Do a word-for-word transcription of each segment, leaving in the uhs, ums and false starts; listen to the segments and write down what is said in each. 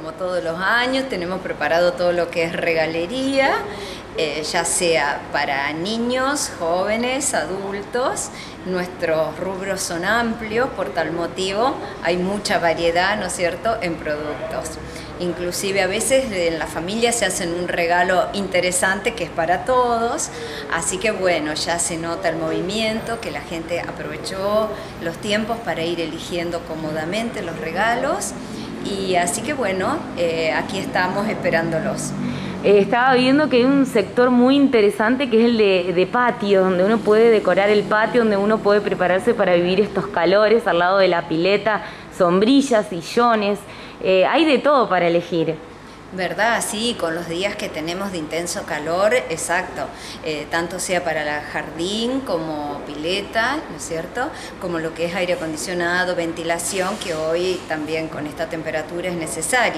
como todos los años, tenemos preparado todo lo que es regalería, eh, ya sea para niños, jóvenes, adultos. Nuestros rubros son amplios, por tal motivo hay mucha variedad, ¿no es cierto?, en productos. Inclusive a veces en la familia se hacen un regalo interesante que es para todos, así que bueno, ya se nota el movimiento, que la gente aprovechó los tiempos para ir eligiendo cómodamente los regalos, y así que bueno, eh, aquí estamos esperándolos. Eh, estaba viendo que hay un sector muy interesante que es el de, de patio, donde uno puede decorar el patio, donde uno puede prepararse para vivir estos calores al lado de la pileta, sombrillas, sillones, eh, hay de todo para elegir. ¿Verdad? Sí, con los días que tenemos de intenso calor, exacto, eh, tanto sea para el jardín como pileta, ¿no es cierto?, como lo que es aire acondicionado, ventilación, que hoy también con esta temperatura es necesario.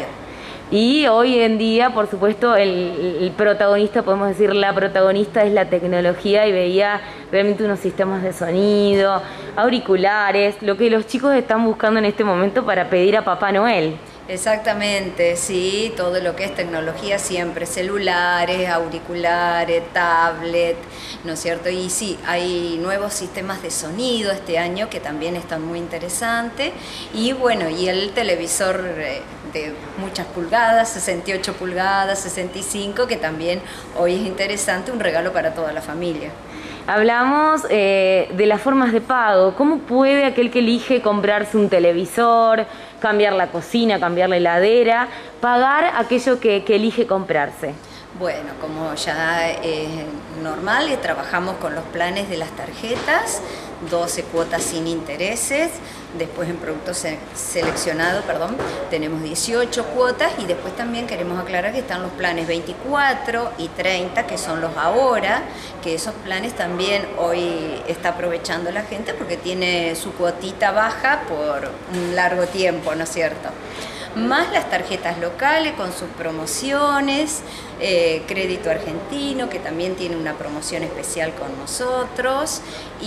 Y hoy en día, por supuesto, el, el protagonista, podemos decir la protagonista es la tecnología, y veía realmente unos sistemas de sonido, auriculares, lo que los chicos están buscando en este momento para pedir a Papá Noel. Exactamente, sí, todo lo que es tecnología siempre, celulares, auriculares, tablet, ¿no es cierto? Y sí, hay nuevos sistemas de sonido este año que también están muy interesantes, y bueno, y el televisor de muchas pulgadas, sesenta y ocho pulgadas, sesenta y cinco, que también hoy es interesante, un regalo para toda la familia. Hablamos eh, de las formas de pago. ¿Cómo puede aquel que elige comprarse un televisor, cambiar la cocina, cambiar la heladera, pagar aquello que, que elige comprarse? Bueno, como ya es normal, eh, trabajamos con los planes de las tarjetas, doce cuotas sin intereses, después en productos se seleccionados, perdón, tenemos dieciocho cuotas, y después también queremos aclarar que están los planes veinticuatro y treinta, que son los ahora, que esos planes también hoy está aprovechando la gente porque tiene su cuotita baja por un largo tiempo, ¿no es cierto? Más las tarjetas locales con sus promociones, eh, Crédito Argentino, que también tiene una promoción especial con nosotros,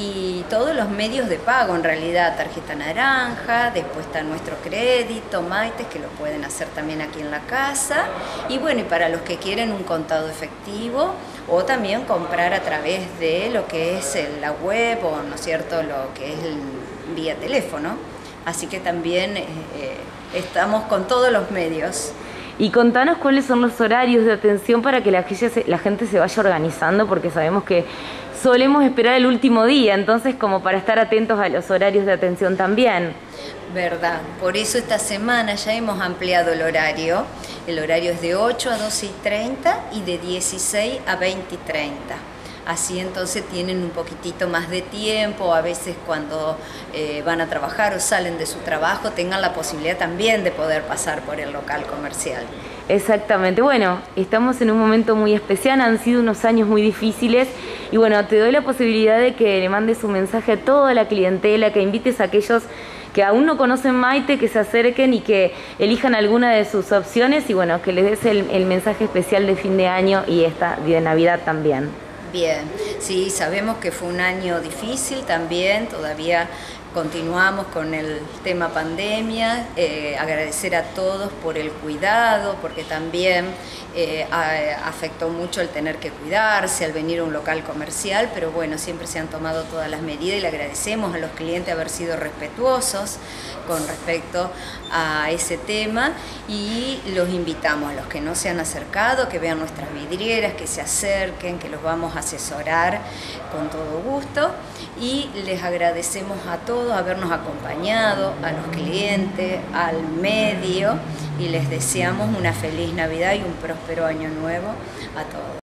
y todos los medios de pago, en realidad, tarjeta naranja, después está nuestro crédito, Maites, que lo pueden hacer también aquí en la casa, y bueno, y para los que quieren un contado efectivo, o también comprar a través de lo que es la web, o no es cierto, lo que es el, vía teléfono, así que también eh, estamos con todos los medios. Y contanos cuáles son los horarios de atención para que la gente, se, la gente se vaya organizando, porque sabemos que solemos esperar el último día, entonces como para estar atentos a los horarios de atención también. Verdad, por eso esta semana ya hemos ampliado el horario. El horario es de ocho a doce y treinta y de dieciséis a veinte y treinta. Así entonces tienen un poquitito más de tiempo, a veces cuando eh, van a trabajar o salen de su trabajo, tengan la posibilidad también de poder pasar por el local comercial. Exactamente, bueno, estamos en un momento muy especial, han sido unos años muy difíciles, y bueno, te doy la posibilidad de que le mandes un mensaje a toda la clientela, que invites a aquellos que aún no conocen Maite, que se acerquen y que elijan alguna de sus opciones, y bueno, que les des el, el mensaje especial de fin de año y esta de Navidad también. Bien, sí, sabemos que fue un año difícil también, todavía continuamos con el tema pandemia, eh, agradecer a todos por el cuidado, porque también eh, a, afectó mucho el tener que cuidarse al venir a un local comercial, pero bueno, siempre se han tomado todas las medidas, y le agradecemos a los clientes haber sido respetuosos con respecto a ese tema, y los invitamos a los que no se han acercado, que vean nuestras vidrieras, que se acerquen, que los vamos a asesorar con todo gusto, y les agradecemos a todos habernos acompañado, a los clientes, al medio, y les deseamos una feliz Navidad y un próspero año nuevo a todos.